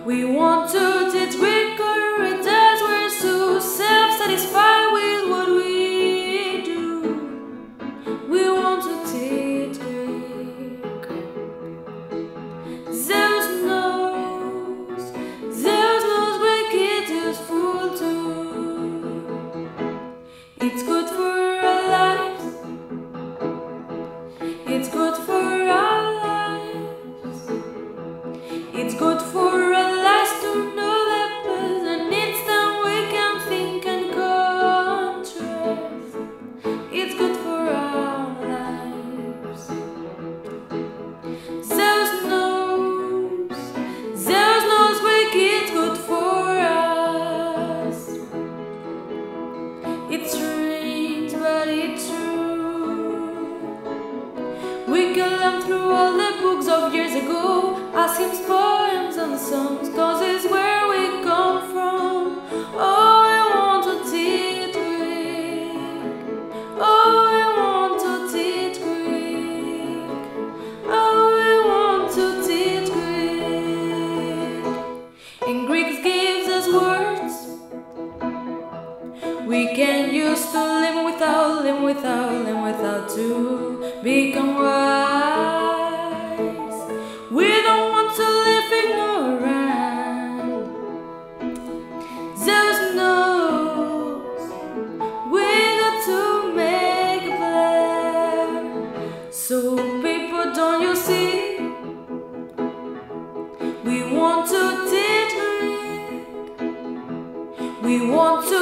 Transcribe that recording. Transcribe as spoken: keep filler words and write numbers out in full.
We want to teach Greek characters. We're so self-satisfied with what we do. We want to teach Greek. Zeus knows, Zeus knows Greek is useful too. It's good for our lives. It's good for our lives. It's good for our lives to know that person. It's then we can think and contrast. It's good for our lives. Zeus knows, Zeus knows Greek is good for us. It's strange, but it's true. We can learn through all the books of years ago, ask him poems and songs, cause it's where we come from. Oh, I want to teach Greek. Oh, I want to teach Greek. Oh, I want to teach Greek. And Greek gives us words we can use to live without, live without, live without to become wise. We don't want to live ignorant. Zeus knows we got to make a plan. So people, don't you see? We want to teach Greek. We want to